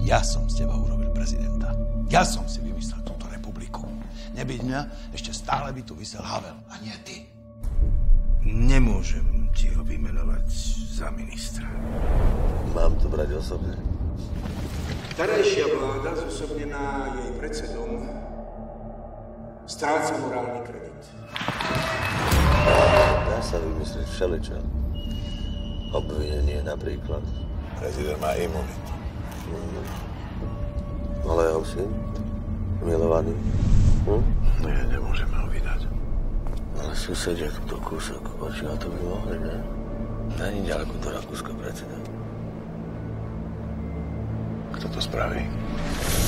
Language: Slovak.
Ja som z teba urobil prezidenta. Ja som si vymyslel túto republiku. Nebyť mňa, ešte stále by tu visel Havel, a nie ty. Nemôžem ti ho vymenovať za ministra. Mám to brať osobne. Starejšia vláda, zosobnená jej predsedom, stráca morálny kredit. Dá sa vymyslieť všeličo. Obvinenie napríklad. Prezident má imunitu. Ale jeho syn? Milovaný? Nie, nemôžeme ho vydať. Ale susedia túto kúsok oči na to by mohli, ne? Není ďaleko do Rakúska, predseda. Kto to spraví?